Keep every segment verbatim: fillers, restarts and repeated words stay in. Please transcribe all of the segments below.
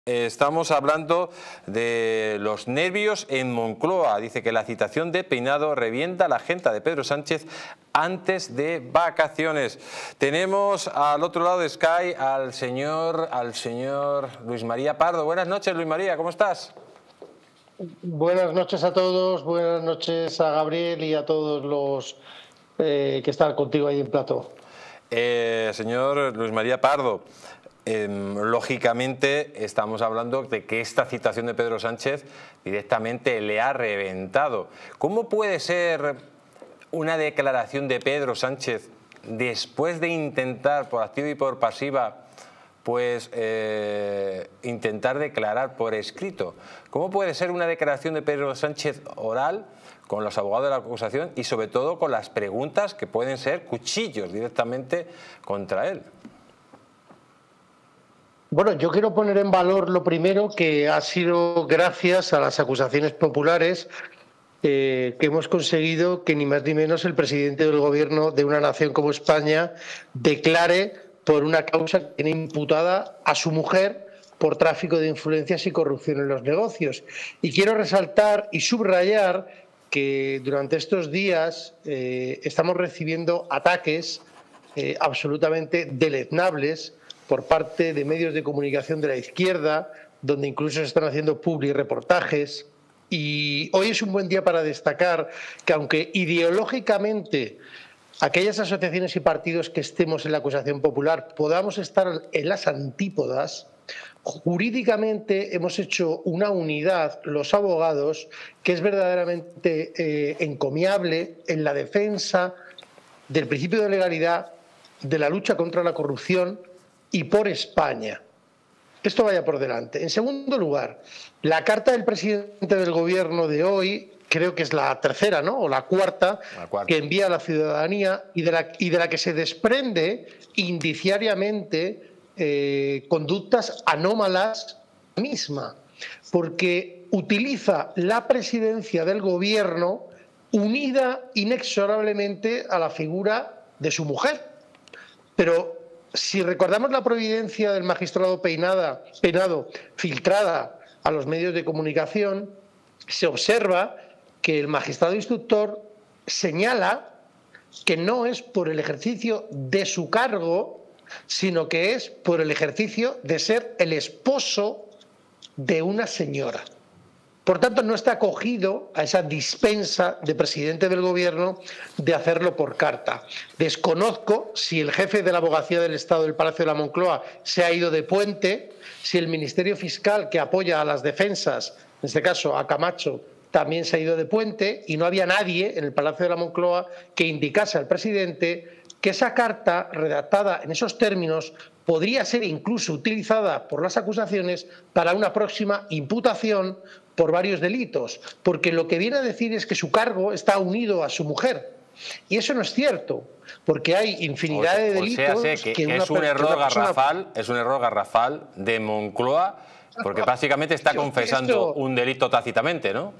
Estamos hablando de los nervios en Moncloa. Dice que la citación de Peinado revienta la agenda de Pedro Sánchez antes de vacaciones. Tenemos al otro lado de Sky al señor, al señor Luis María Pardo. Buenas noches, Luis María, ¿cómo estás? Buenas noches a todos, buenas noches a Gabriel y a todos los eh, que están contigo ahí en plató. Eh, señor Luis María Pardo, Eh, lógicamente estamos hablando de que esta citación de Pedro Sánchez directamente le ha reventado. ¿Cómo puede ser una declaración de Pedro Sánchez después de intentar por activa y por pasiva pues eh, intentar declarar por escrito? ¿Cómo puede ser una declaración de Pedro Sánchez oral con los abogados de la acusación y sobre todo con las preguntas que pueden ser cuchillos directamente contra él? Bueno, yo quiero poner en valor lo primero, que ha sido gracias a las acusaciones populares eh, que hemos conseguido que ni más ni menos el presidente del gobierno de una nación como España declare por una causa que tiene imputada a su mujer por tráfico de influencias y corrupción en los negocios. Y quiero resaltar y subrayar que durante estos días eh, estamos recibiendo ataques eh, absolutamente deleznables por parte de medios de comunicación de la izquierda, donde incluso se están haciendo publi reportajes. Y hoy es un buen día para destacar que, aunque ideológicamente aquellas asociaciones y partidos que estemos en la acusación popular podamos estar en las antípodas, jurídicamente hemos hecho una unidad, los abogados, que es verdaderamente eh, encomiable en la defensa del principio de legalidad, de la lucha contra la corrupción y por España. Esto vaya por delante. En segundo lugar, la carta del presidente del gobierno de hoy, creo que es la tercera, ¿no? O la cuarta, la cuarta. que envía a la ciudadanía y de la, y de la que se desprende indiciariamente eh, conductas anómalas misma, porque utiliza la presidencia del gobierno unida inexorablemente a la figura de su mujer. Pero si recordamos la providencia del magistrado Peinada, Peinado filtrada a los medios de comunicación, se observa que el magistrado instructor señala que no es por el ejercicio de su cargo, sino que es por el ejercicio de ser el esposo de una señora. Por tanto, no está acogido a esa dispensa de presidente del gobierno de hacerlo por carta. Desconozco si el jefe de la abogacía del Estado del Palacio de la Moncloa se ha ido de puente, si el Ministerio Fiscal que apoya a las defensas, en este caso a Camacho, también se ha ido de puente, y no había nadie en el Palacio de la Moncloa que indicase al presidente que esa carta redactada en esos términos podría ser incluso utilizada por las acusaciones para una próxima imputación por varios delitos, porque lo que viene a decir es que su cargo está unido a su mujer. Y eso no es cierto, porque hay infinidad de delitos. O sea, que, que, que es un error garrafal, es un error garrafal de Moncloa, porque básicamente está confesando un delito tácitamente, ¿no?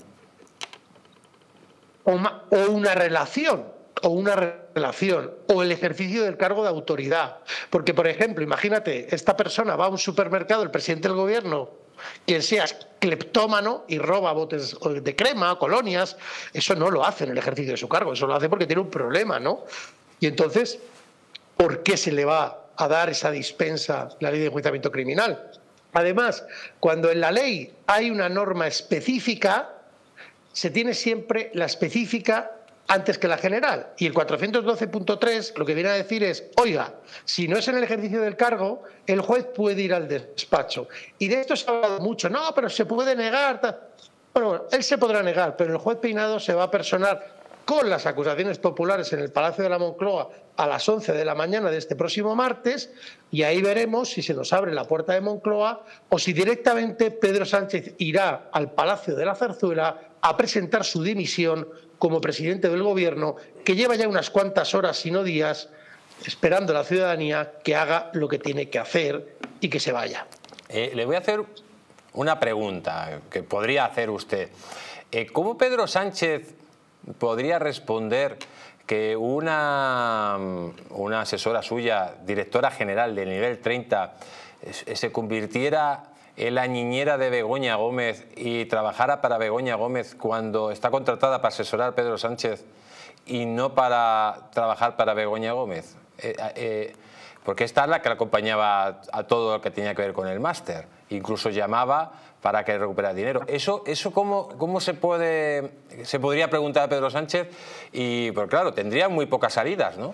O, o una relación, o una relación, o el ejercicio del cargo de autoridad. Porque, por ejemplo, imagínate, esta persona va a un supermercado, el presidente del gobierno, quien sea cleptómano y roba botes de crema, colonias, eso no lo hace en el ejercicio de su cargo, eso lo hace porque tiene un problema, ¿no? Y entonces, ¿por qué se le va a dar esa dispensa, la ley de enjuiciamiento criminal? Además, cuando en la ley hay una norma específica, se tiene siempre la específica antes que la general. Y el cuatrocientos doce punto tres lo que viene a decir es, oiga, si no es en el ejercicio del cargo, el juez puede ir al despacho. Y de esto se ha hablado mucho. No, pero se puede negar. Bueno, bueno, él se podrá negar, pero el juez Peinado se va a personar con las acusaciones populares en el Palacio de la Moncloa a las once de la mañana de este próximo martes, y ahí veremos si se nos abre la puerta de Moncloa o si directamente Pedro Sánchez irá al Palacio de la Zarzuela a presentar su dimisión como presidente del gobierno, que lleva ya unas cuantas horas, si no días, esperando a la ciudadanía que haga lo que tiene que hacer y que se vaya. Eh, le voy a hacer una pregunta que podría hacer usted. Eh, ¿Cómo Pedro Sánchez podría responder que una, una asesora suya, directora general del nivel treinta, se convirtiera en la niñera de Begoña Gómez y trabajara para Begoña Gómez cuando está contratada para asesorar a Pedro Sánchez y no para trabajar para Begoña Gómez? Eh, eh, porque esta es la que la acompañaba a todo lo que tenía que ver con el máster. Incluso llamaba para que recuperara dinero. ¿Eso, eso cómo, cómo se puede se podría preguntar a Pedro Sánchez? Y, pues claro, tendría muy pocas salidas, ¿no?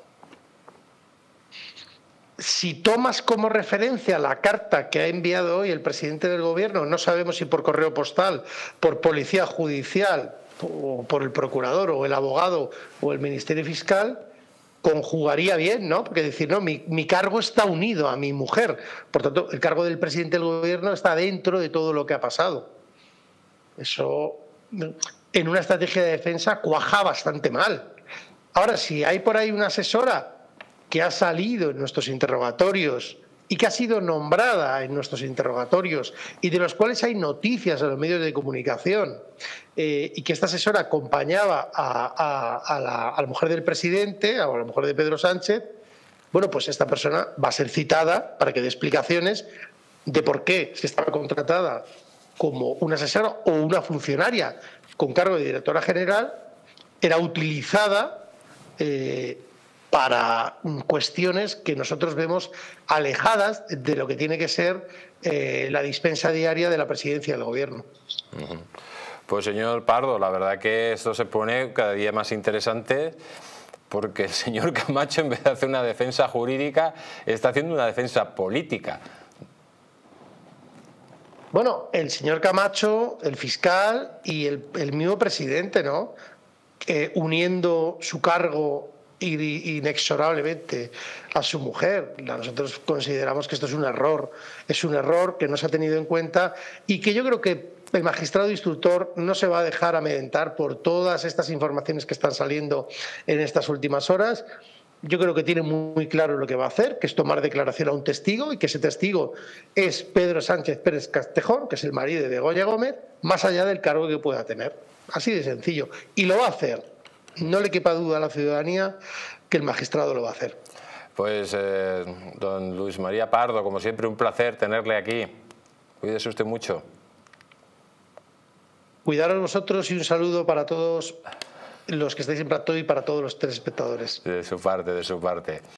Si tomas como referencia la carta que ha enviado hoy el presidente del gobierno, no sabemos si por correo postal, por policía judicial, o por el procurador o el abogado o el ministerio fiscal, conjugaría bien, ¿no? Porque decir, no, mi, mi cargo está unido a mi mujer. Por tanto, el cargo del presidente del gobierno está dentro de todo lo que ha pasado. Eso, en una estrategia de defensa, cuaja bastante mal. Ahora, si hay por ahí una asesora que ha salido en nuestros interrogatorios y que ha sido nombrada en nuestros interrogatorios y de los cuales hay noticias en los medios de comunicación, eh, y que esta asesora acompañaba a, a, a, la, a la mujer del presidente, a la mujer de Pedro Sánchez, bueno, pues esta persona va a ser citada para que dé explicaciones de por qué se estaba contratada como una asesora o una funcionaria con cargo de directora general, era utilizada eh, para cuestiones que nosotros vemos alejadas de lo que tiene que ser eh, la dispensa diaria de la presidencia del gobierno. Pues señor Pardo, la verdad que esto se pone cada día más interesante, porque el señor Camacho, en vez de hacer una defensa jurídica, está haciendo una defensa política. Bueno, el señor Camacho, el fiscal y el, el mismo presidente, ¿no? Eh, uniendo su cargo inexorablemente a su mujer. Nosotros consideramos que esto es un error, es un error que no se ha tenido en cuenta y que yo creo que el magistrado instructor no se va a dejar amedrentar por todas estas informaciones que están saliendo en estas últimas horas. Yo creo que tiene muy claro lo que va a hacer, que es tomar declaración a un testigo y que ese testigo es Pedro Sánchez Pérez Castejón, que es el marido de Begoña Gómez, más allá del cargo que pueda tener. Así de sencillo. Y lo va a hacer. No le quepa duda a la ciudadanía que el magistrado lo va a hacer. Pues, eh, don Luis María Pardo, como siempre, un placer tenerle aquí. Cuídese usted mucho. Cuidaros vosotros y un saludo para todos los que estáis en plató y para todos los telespectadores. De su parte, de su parte.